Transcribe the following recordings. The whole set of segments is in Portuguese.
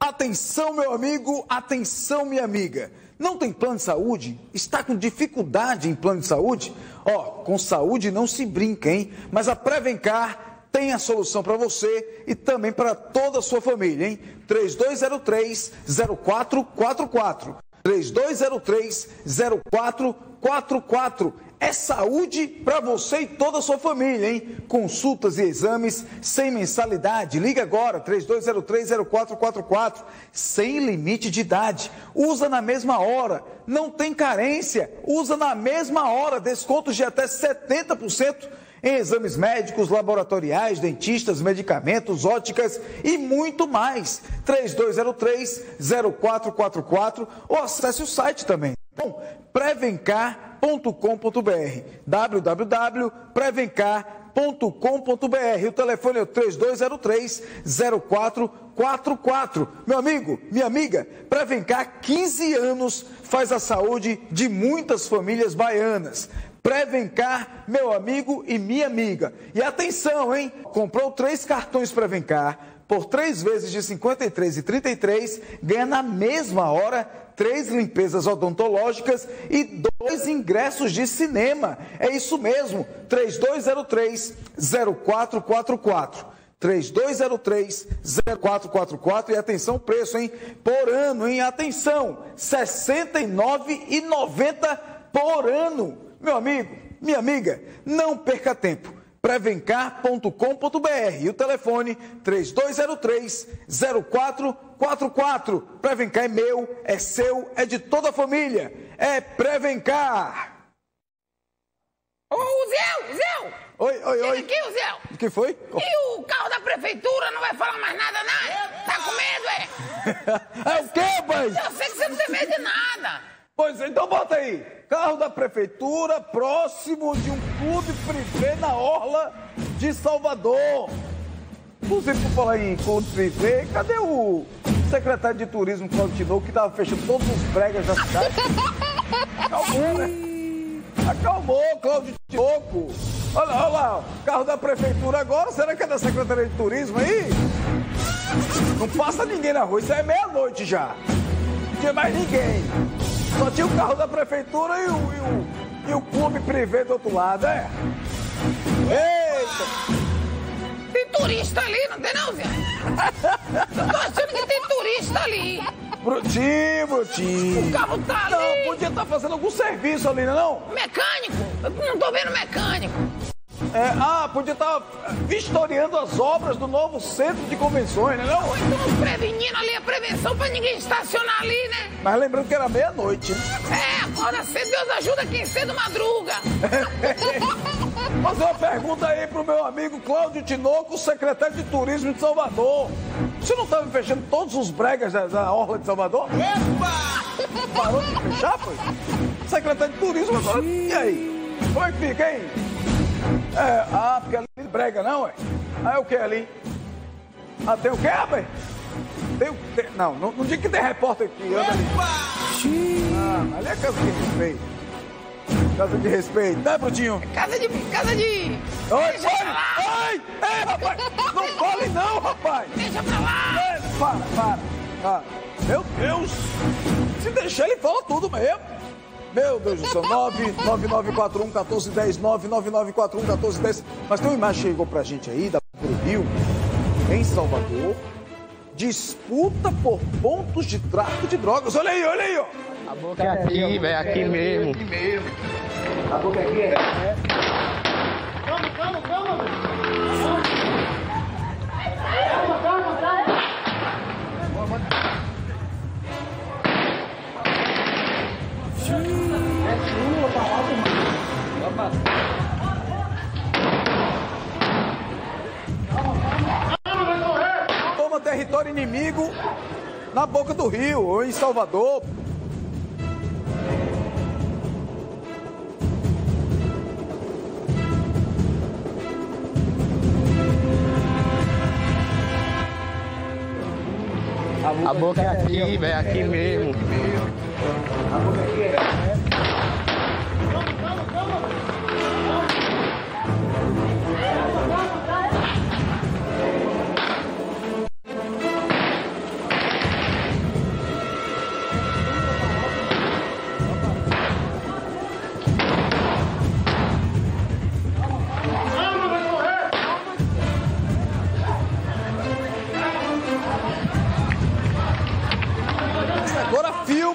Atenção, meu amigo, atenção, minha amiga. Não tem plano de saúde? Está com dificuldade em plano de saúde? Com saúde não se brinca, hein? Mas a Prevencar tem a solução para você e também para toda a sua família, hein? 3203-0444. 3203-0444. É saúde para você e toda a sua família, hein? Consultas e exames sem mensalidade. Liga agora, 3203-0444. Sem limite de idade. Usa na mesma hora. Não tem carência. Usa na mesma hora. Descontos de até 70% em exames médicos, laboratoriais, dentistas, medicamentos, óticas e muito mais. 3203-0444 ou acesse o site também. Bom, prevencar.com.br, www.prevencar.com.br. O telefone é o 3203-0444. Meu amigo, minha amiga, Prevencar 15 anos faz a saúde de muitas famílias baianas. Prevencar, meu amigo e minha amiga. E atenção, hein? Comprou 3 cartões Prevencar por 3 vezes de R$ 53,33, ganha na mesma hora 3 limpezas odontológicas e 2 ingressos de cinema. É isso mesmo, 3203-0444. 3203-0444 e atenção, preço, hein? Por ano, hein? Atenção, R$ 69,90 por ano. Meu amigo, minha amiga, não perca tempo. Prevencar.com.br e o telefone 3203-0444. Prevencar é meu, é seu, é de toda a família. É Prevencar. Ô, Zé! Oi. Chega aqui, Zé! O que foi? E o carro da prefeitura não vai falar mais nada, não? Tá com medo, é? É o quê, pai? Eu sei que você não tem medo de nada. Pois então bota aí. Carro da prefeitura próximo de um clube privê na orla de Salvador. Inclusive, por falar em clube privê, cadê o secretário de turismo, Cláudio Tinoco, que estava fechando todos os pregas da cidade? Acalmou, né? Acalmou, Cláudio Tinoco. Olha lá, o carro da prefeitura agora, será que é da Secretaria de Turismo aí? Não passa ninguém na rua, isso é meia-noite já. Não tinha mais ninguém. Só tinha o carro da prefeitura e o clube privê do outro lado, é? Eita! Tem turista ali, não tem não, Zé? Eu tô achando que tem turista ali. Brutinho. O carro tá ali. Não, podia estar fazendo algum serviço ali, não? Mecânico? Eu não tô vendo mecânico. Podia estar vistoriando as obras do novo centro de convenções, né? Não? Estamos prevenindo ali a prevenção pra ninguém estacionar ali, né? Mas lembrando que era meia-noite, né? Agora cedo Deus ajuda quem cedo madruga. Fazer uma pergunta aí pro meu amigo Cláudio Tinoco, secretário de Turismo de Salvador. Você não estava fechando todos os bregas da orla de Salvador? Epa! Parou de fechar, foi? Secretário de Turismo agora. E aí? Como é que fica, hein? Porque ali brega não, é o que ali? Tem o quê, rapaz? Não diga que tem repórter aqui, anda ali. Ali é casa de respeito. Casa de respeito, né, Brutinho? Casa de... Oi, rapaz! Não fale não, rapaz! Deixa pra lá! Para. Meu Deus! Se deixar, ele fala tudo mesmo. Meu Deus do céu, 99941-1410, 99941-1410. Mas tem uma imagem que chegou pra gente aí, do Rio, em Salvador. Disputa por pontos de tráfico de drogas. Olha aí, ó. A boca é aqui, velho, aqui mesmo. A boca aqui é. Calma. Toma território inimigo na boca do rio, ou em Salvador. A boca é aqui, velho, aqui mesmo. A boca aqui é.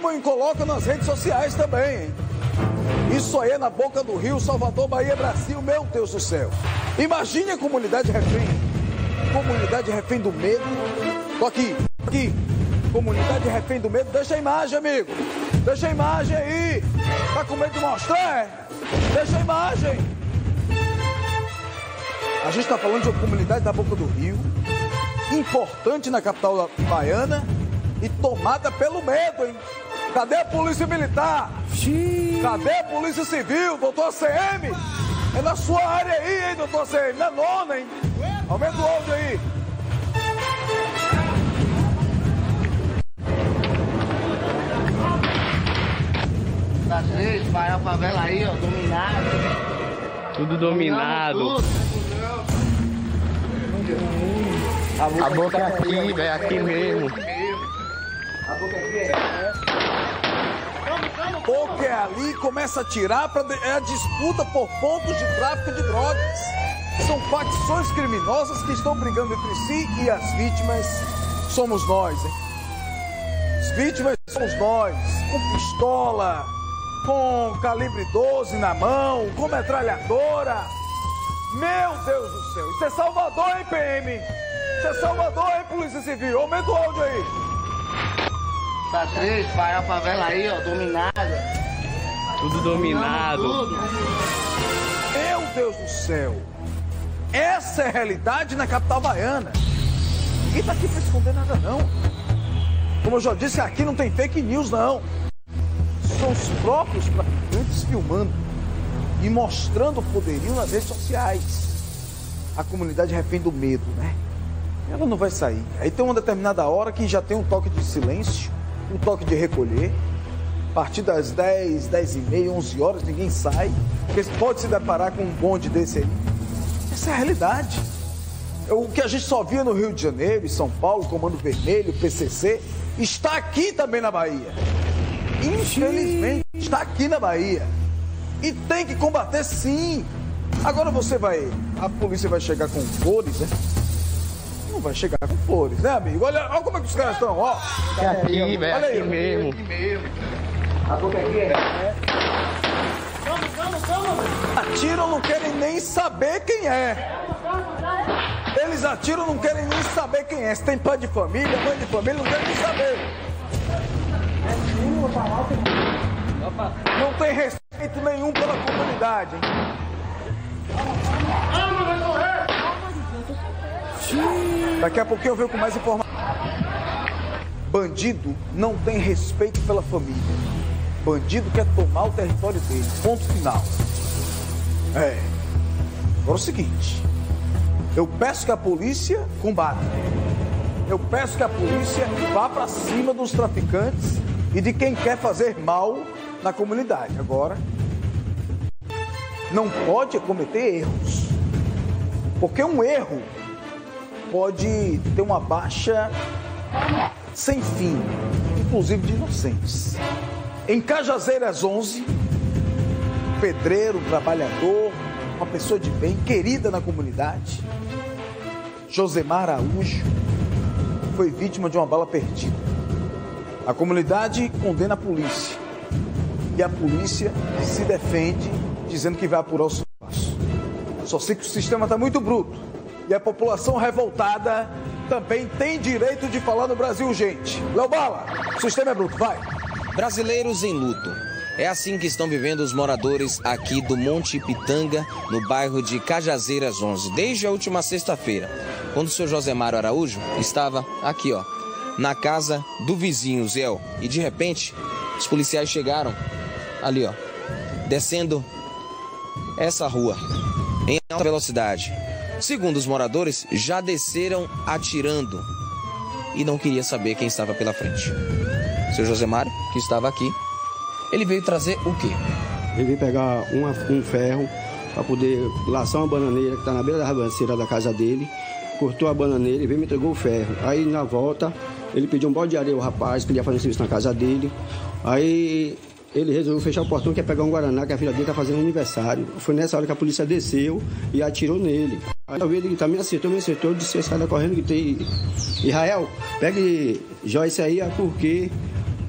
filmam e colocam nas redes sociais também, hein? Isso aí é na boca do Rio, Salvador, Bahia, Brasil, meu Deus do céu. Imagine a comunidade refém. Comunidade refém do medo. Tô aqui. Comunidade refém do medo. Deixa a imagem, amigo. Deixa a imagem aí. Tá com medo de mostrar? Deixa a imagem. A gente tá falando de uma comunidade da boca do Rio, importante na capital baiana e tomada pelo medo, hein? Cadê a polícia militar? Cadê a polícia civil, doutor ACM? É na sua área aí, hein, doutor ACM? Na nona, hein? Aumenta o áudio aí. Vai a favela aí, ó, dominado. Tudo dominado. A boca é aqui, velho, aqui mesmo. A boca é aqui, Boca é ali, começa a tirar, é a disputa por pontos de tráfico de drogas. São facções criminosas que estão brigando entre si e as vítimas somos nós, hein? As vítimas somos nós, com pistola, com calibre 12 na mão, com metralhadora. Meu Deus do céu, isso é Salvador, hein, PM? Isso é Salvador, hein, Polícia Civil? Aumenta o áudio aí. Tá três, vai a favela aí, ó, dominada. Tudo dominado. Meu Deus do céu. Essa é a realidade na capital baiana. Ninguém tá aqui pra esconder nada, não. Como eu já disse, aqui não tem fake news, não. São os próprios traficantes filmando e mostrando o poderio nas redes sociais. A comunidade refém do medo, né? Ela não vai sair. Aí tem uma determinada hora que já tem um toque de silêncio, um toque de recolher. A partir das 10, 10h30, 11 horas, ninguém sai. Porque pode se deparar com um bonde desse aí. Essa é a realidade. O que a gente só via no Rio de Janeiro, em São Paulo, Comando Vermelho, PCC, está aqui também na Bahia. Infelizmente, está aqui na Bahia. E tem que combater, sim. Agora a polícia vai chegar com flores, né? Não vai chegar com flores, né, amigo? Olha como é que os caras estão, ó. É aqui, velho, aqui aí, mesmo. A boca aqui é. Atiram, não querem nem saber quem é. Eles atiram, não querem nem saber quem é. Se tem pai de família, mãe de família, não querem nem saber. Não tem respeito nenhum pela comunidade, hein? Daqui a pouquinho eu venho com mais informações. Bandido não tem respeito pela família. Bandido quer tomar o território dele. Ponto final. Agora é o seguinte. Eu peço que a polícia combata. Eu peço que a polícia vá para cima dos traficantes e de quem quer fazer mal na comunidade. Agora, não pode cometer erros. Porque um erro pode ter uma baixa sem fim, inclusive de inocentes. Em Cajazeiras 11, pedreiro, trabalhador, uma pessoa de bem, querida na comunidade, Josemar Araújo, foi vítima de uma bala perdida. A comunidade condena a polícia e a polícia se defende dizendo que vai apurar o sucesso. Só sei que o sistema está muito bruto e a população revoltada também tem direito de falar no Brasil, gente. Léo Bala, o sistema é bruto, vai. Brasileiros em luto. É assim que estão vivendo os moradores aqui do Monte Pitanga, no bairro de Cajazeiras 11, desde a última sexta-feira, quando o seu Josemar Araújo estava aqui, ó, na casa do vizinho Zéu. E de repente, os policiais chegaram ali, ó, descendo essa rua em alta velocidade. Segundo os moradores, já desceram atirando e não queria saber quem estava pela frente. Seu Josemar, que estava aqui, ele veio trazer o quê? Ele veio pegar um ferro para poder laçar uma bananeira que está na beira da ribanceira da casa dele. Cortou a bananeira e veio me entregou o ferro. Aí na volta, ele pediu um balde de areia ao rapaz que ia fazer serviço na casa dele. Aí ele resolveu fechar o portão, que ia pegar um guaraná, que a filha dele está fazendo aniversário. Foi nessa hora que a polícia desceu e atirou nele. Aí eu vi ele também me acertou, disse, sai correndo, gritei, Israel, pegue Joyce aí, porque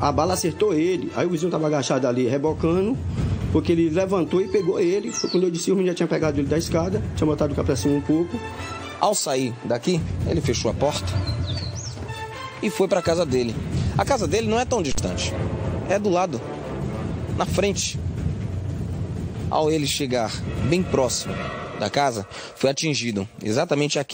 A bala acertou ele. Aí o vizinho estava agachado ali, rebocando, porque ele levantou e pegou ele. Quando eu disse, o menino já tinha pegado ele da escada, tinha botado o cá pra cima um pouco. Ao sair daqui, ele fechou a porta e foi para a casa dele. A casa dele não é tão distante, é do lado, na frente. Ao ele chegar bem próximo da casa, foi atingido exatamente aqui.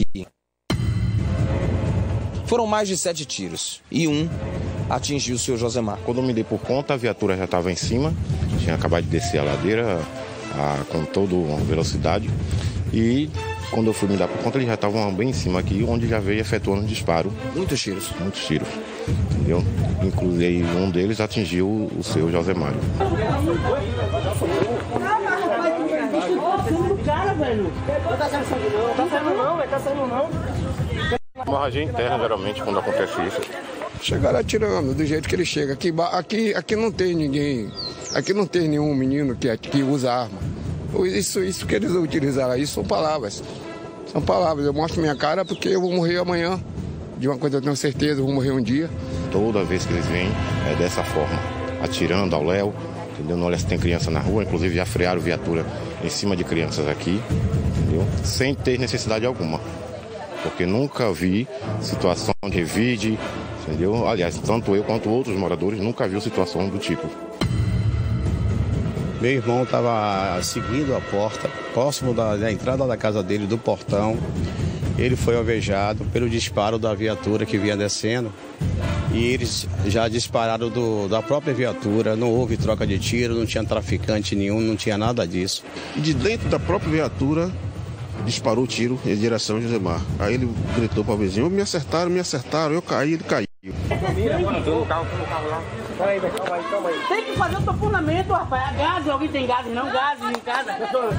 Foram mais de 7 tiros e um atingiu o seu Josemar. Quando eu me dei por conta, a viatura já estava em cima, tinha acabado de descer a ladeira com toda a velocidade e quando eu fui me dar por conta, eles já estavam bem em cima aqui, onde já veio efetuando um disparo. Muitos tiros? Muitos tiros, entendeu? Inclusive um deles atingiu o seu Josemar. Hemorragia interna, geralmente, quando acontece isso. Chegaram atirando do jeito que ele chega. Aqui não tem ninguém, aqui não tem nenhum menino que usa arma. Isso que eles utilizaram aí são palavras. São palavras. Eu mostro minha cara porque eu vou morrer amanhã. De uma coisa eu tenho certeza, eu vou morrer um dia. Toda vez que eles vêm, é dessa forma. Atirando ao léu, entendeu? Não olha se tem criança na rua, inclusive já frearam viatura em cima de crianças aqui, entendeu? Sem ter necessidade alguma. Porque nunca vi situação de revide, entendeu? Aliás, tanto eu quanto outros moradores nunca viu situação do tipo. Meu irmão estava seguindo a porta, próximo da entrada da casa dele, do portão. Ele foi alvejado pelo disparo da viatura que vinha descendo. E eles já dispararam da própria viatura, não houve troca de tiro, não tinha traficante nenhum, não tinha nada disso. De dentro da própria viatura, disparou o tiro em direção ao Josemar. Aí ele gritou para o vizinho, me acertaram, eu caí, ele caiu. Calma aí. Tem que fazer o toponamento, rapaz. Gás, alguém tem gás? Não, gás em casa.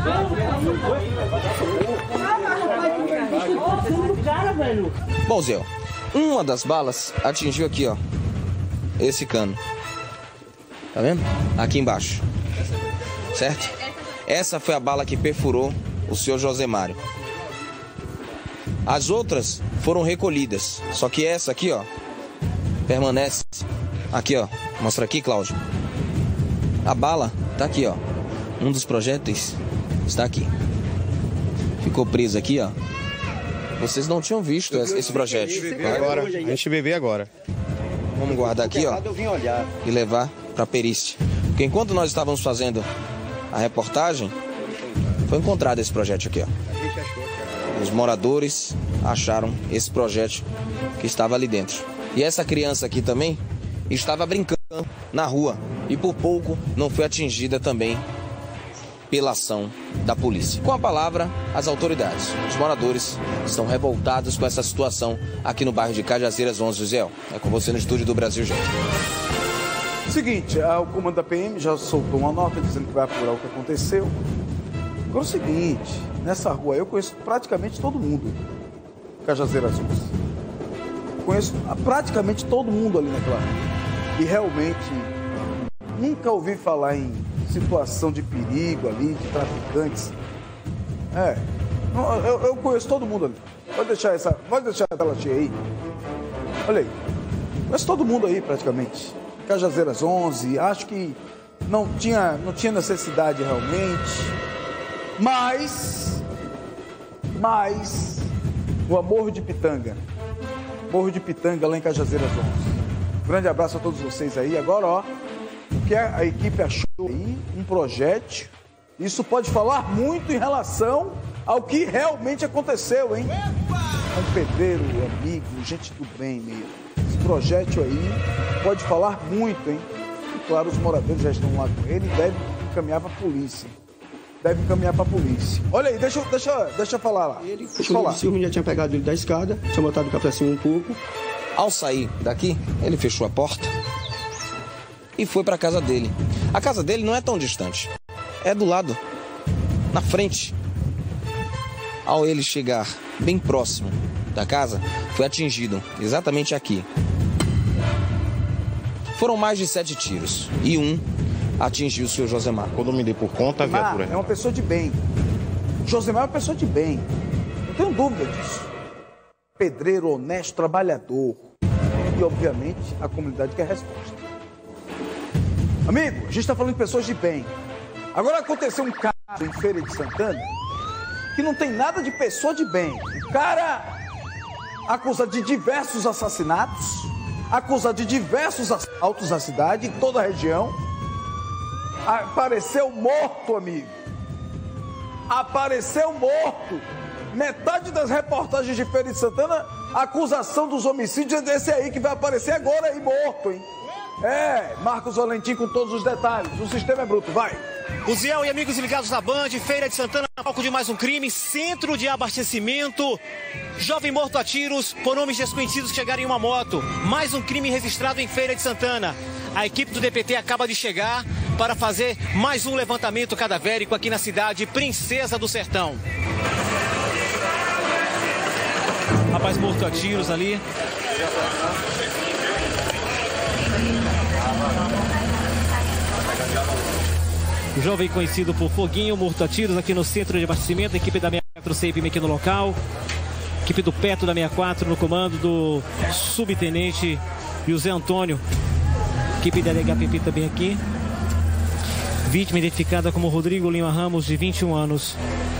Bom, Zé, uma das balas atingiu aqui, ó. Esse cano. Tá vendo? Aqui embaixo. Certo? Essa foi a bala que perfurou o seu Josemário. As outras foram recolhidas. Só que essa aqui, ó, permanece. Aqui, ó. Mostra aqui, Cláudio. A bala tá aqui, ó. Um dos projéteis está aqui. Ficou preso aqui, ó. Vocês não tinham visto esse projétil. Agora, a gente vai ver agora. Vamos guardar aqui, ó. E levar pra perícia. Porque enquanto nós estávamos fazendo a reportagem, foi encontrado esse projétil aqui, ó. Os moradores acharam esse projétil que estava ali dentro. E essa criança aqui também estava brincando na rua e por pouco não foi atingida também pela ação da polícia. Com a palavra, as autoridades. Os moradores estão revoltados com essa situação aqui no bairro de Cajazeiras 11, Zé. É com você no estúdio do Brasil, gente. Seguinte, o comando da PM já soltou uma nota dizendo que vai apurar o que aconteceu. Agora é o seguinte, nessa rua eu conheço praticamente todo mundo. Cajazeiras 11. Conheço praticamente todo mundo ali naquela rua. E realmente nunca ouvi falar em situação de perigo ali, de traficantes. Eu conheço todo mundo ali. Pode deixar a tela cheia aí. Olha aí. Conheço todo mundo aí praticamente. Cajazeiras 11, acho que não tinha necessidade realmente. Mas o Morro de Pitanga. Morro de Pitanga lá em Cajazeiras 11. Grande abraço a todos vocês aí. Agora, ó, o que a equipe achou aí, um projétil. Isso pode falar muito em relação ao que realmente aconteceu, hein? Um pedreiro, amigo, gente do bem mesmo. Esse projétil aí pode falar muito, hein? E claro, os moradores já estão lá com ele e devem encaminhar para a polícia. Olha aí, deixa eu falar lá. O menino já tinha pegado ele da escada, tinha botado o cá pra cima um pouco. Ao sair daqui, ele fechou a porta e foi para a casa dele. A casa dele não é tão distante, é do lado, na frente. Ao ele chegar bem próximo da casa, foi atingido exatamente aqui. Foram mais de 7 tiros e um atingiu o seu Josemar. Quando eu me dei por conta, a viatura... É uma pessoa de bem. Josemar é uma pessoa de bem. Não tenho dúvida disso. Pedreiro, honesto, trabalhador. E, obviamente, a comunidade quer resposta. Amigo, a gente está falando de pessoas de bem. Agora aconteceu um caso em Feira de Santana que não tem nada de pessoa de bem. O cara acusa de diversos assassinatos, acusa de diversos assaltos na cidade, em toda a região. Apareceu morto, amigo. Apareceu morto. Metade das reportagens de Feira de Santana, a acusação dos homicídios é desse aí que vai aparecer agora aí morto, hein? É, Marcos Valentim com todos os detalhes. O sistema é bruto, vai. Uziel e amigos ligados na Band, Feira de Santana, palco de mais um crime, centro de abastecimento. Jovem morto a tiros por homens desconhecidos que chegaram em uma moto. Mais um crime registrado em Feira de Santana. A equipe do DPT acaba de chegar para fazer mais um levantamento cadavérico aqui na cidade Princesa do Sertão. Rapaz morto a tiros ali. O jovem conhecido por Foguinho, morto a tiros aqui no centro de abastecimento. A equipe da 64 CIPM aqui no local. Equipe do Petro da 64 no comando do subtenente José Antônio. Equipe da DHPP também aqui. Vítima identificada como Rodrigo Lima Ramos, de 21 anos.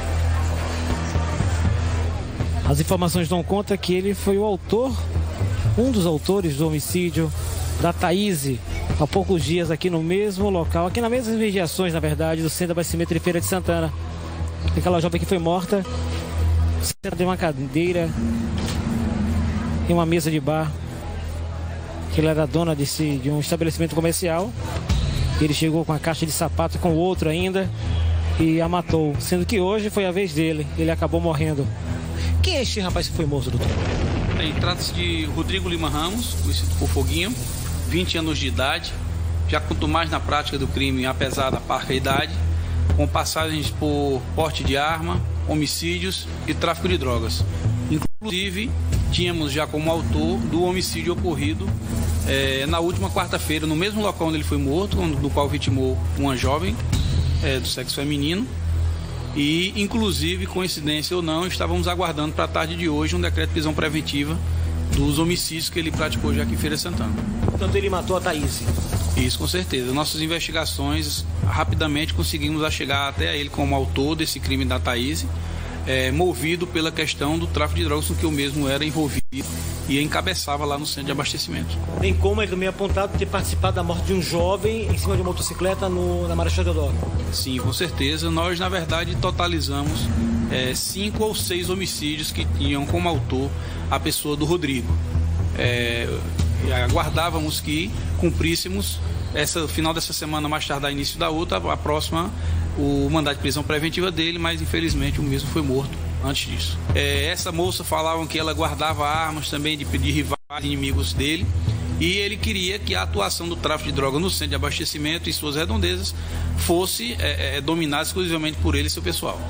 As informações dão conta que ele foi o autor, um dos autores do homicídio da Thaíse, há poucos dias aqui no mesmo local, aqui nas mesmas mediações, na verdade, do centro de abastecimento de Feira de Santana. Aquela jovem que foi morta, sentada em uma cadeira, em uma mesa de bar, que ela era dona de um estabelecimento comercial. Ele chegou com a caixa de sapato, com outro ainda, e a matou, sendo que hoje foi a vez dele, ele acabou morrendo. Quem é este rapaz que foi morto, doutor? Trata-se de Rodrigo Lima Ramos, conhecido por Foguinho, 20 anos de idade, já quanto mais na prática do crime, apesar da parca idade, com passagens por porte de arma, homicídios e tráfico de drogas. Inclusive, tínhamos já como autor do homicídio ocorrido na última quarta-feira, no mesmo local onde ele foi morto, no qual vitimou uma jovem do sexo feminino. E, inclusive, coincidência ou não, estávamos aguardando para a tarde de hoje um decreto de prisão preventiva dos homicídios que ele praticou já aqui em Feira de Santana. Portanto, ele matou a Thaíse? Isso, com certeza. Nossas investigações, rapidamente conseguimos chegar até ele como autor desse crime da Thaíse, movido pela questão do tráfico de drogas, com que eu mesmo era envolvido e encabeçava lá no centro de abastecimento. Bem como ele também é apontado ter participado da morte de um jovem em cima de uma motocicleta na Marechal Deodoro. Sim, com certeza. Nós, na verdade, totalizamos 5 ou 6 homicídios que tinham como autor a pessoa do Rodrigo. Aguardávamos que cumpríssemos, final dessa semana, mais tardar início da outra, a próxima, o mandado de prisão preventiva dele, mas infelizmente o mesmo foi morto antes disso. Essa moça falavam que ela guardava armas também de rivais inimigos dele, e ele queria que a atuação do tráfico de droga no centro de abastecimento e suas redondezas fosse dominada exclusivamente por ele e seu pessoal.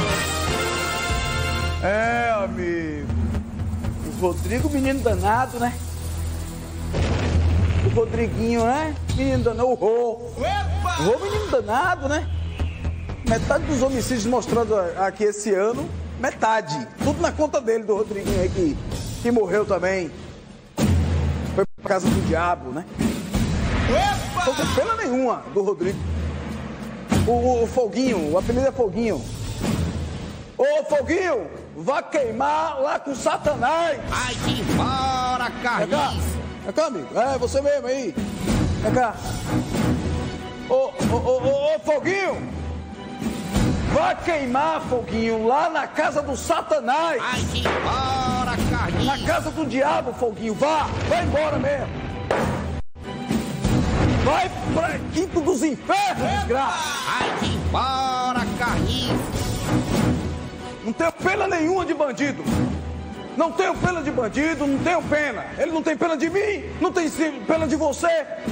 Amigo, o Rodrigo, menino danado, né? O Rodriguinho, né? Menino danado, o Rô, menino danado, né? Metade dos homicídios mostrados aqui esse ano, metade. Tudo na conta dele, do Rodriguinho aí, que morreu também. Foi pra casa do diabo, né? Não tem pena nenhuma do Rodrigo. O Foguinho, o apelido é Foguinho. Ô, Foguinho, vá queimar lá com Satanás. Ai, que embora, Carlinhos. Vem cá, amigo. Você mesmo aí. Vem cá. Ô, Foguinho. Vá queimar, Foguinho, lá na casa do Satanás. Ai, que embora, Carlinhos. Na casa do diabo, Foguinho. Vai embora mesmo. Vai pra quinto dos infernos, desgraça. Ai, que embora, Carlinhos. Não tenho pena nenhuma de bandido. Não tenho pena de bandido, não tenho pena. Ele não tem pena de mim, não tem pena de você.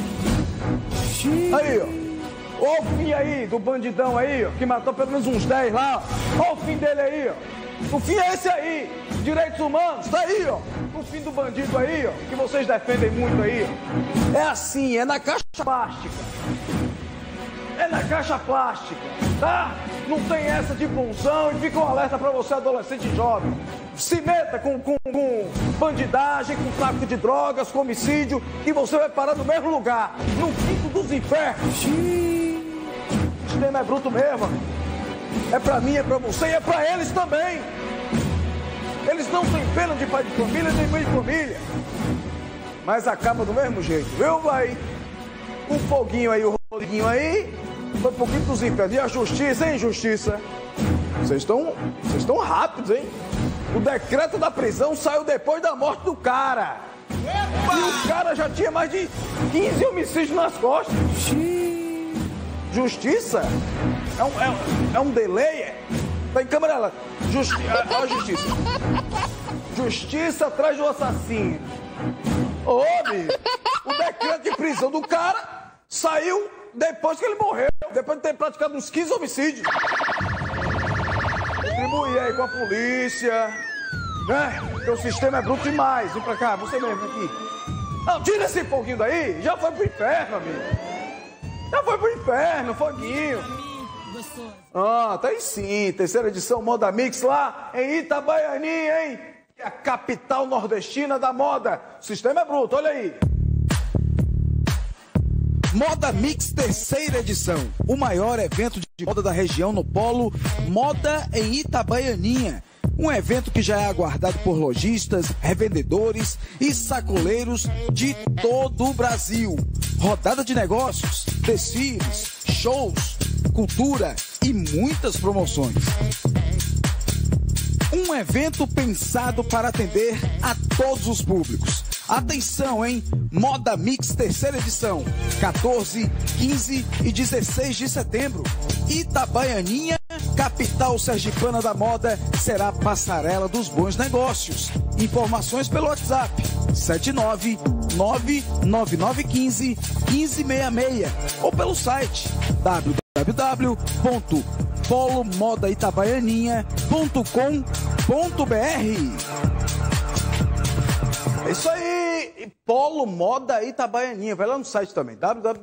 Aí, ó. Olha o fim aí do bandidão aí, ó, que matou pelo menos uns 10 lá. Olha o fim dele aí, ó. O fim é esse aí. Direitos humanos, tá aí, ó. O fim do bandido aí, ó, que vocês defendem muito aí, ó. É assim, é na caixa plástica. é na caixa plástica, tá? Não tem essa de punção e fica um alerta pra você, adolescente jovem. Se meta com bandidagem, com tráfico de drogas, com homicídio, e você vai parar no mesmo lugar, no quinto dos infernos. O sistema é bruto mesmo, amigo. É pra mim, é pra você e é pra eles também. Eles não têm pena de pai de família nem mãe de família. Mas acaba do mesmo jeito, viu, vai? O foguinho aí, o Rodriguinho aí, foi pro quinto dos infernos. E a justiça, hein, justiça? Vocês estão rápidos, hein? O decreto da prisão saiu depois da morte do cara. Epa! E o cara já tinha mais de 15 homicídios nas costas. Justiça? É um delay? Tá em câmera lá. A justiça. Justiça atrás do assassino. Ô, bicho, o decreto de prisão do cara saiu depois que ele morreu. Depois de ter praticado uns 15 homicídios. Contribui aí com a polícia, né? Porque o sistema é bruto demais. Vem pra cá, você mesmo aqui. Não, tira esse foguinho daí. Já foi pro inferno, amigo. Já foi pro inferno, foguinho. Ah, tá aí sim. Terceira edição Moda Mix lá em Itabaianinha, hein? É a capital nordestina da moda. O sistema é bruto, olha aí. Moda Mix, terceira edição. O maior evento de moda da região no Polo Moda em Itabaianinha. Um evento que já é aguardado por lojistas, revendedores e sacoleiros de todo o Brasil. Rodada de negócios, desfiles, shows, cultura e muitas promoções. Um evento pensado para atender a todos os públicos. Atenção, hein? Moda Mix, terceira edição, 14, 15 e 16 de setembro. Itabaianinha, capital sergipana da moda, será a passarela dos bons negócios. Informações pelo WhatsApp, 79999151566 ou pelo site www.polomodaItabaianinha.com.br. É isso aí, Polo Moda Itabaianinha. Vai lá no site também,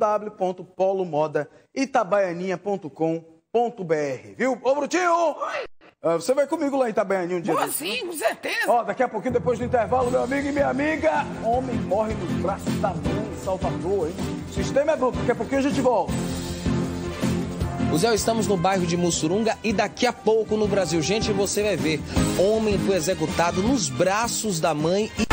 www.polomodaItabaianinha.com.br, viu? Ô, Brutinho, você vai comigo lá em Itabaianinha um dia? Pô, sim, com certeza. Ó, daqui a pouquinho, depois do intervalo, meu amigo e minha amiga, homem morre nos braços da mãe em Salvador, hein? O sistema é bruto, daqui a pouquinho a gente volta. Zé, estamos no bairro de Mussurunga e daqui a pouco no Brasil, gente, você vai ver. Homem foi executado nos braços da mãe e...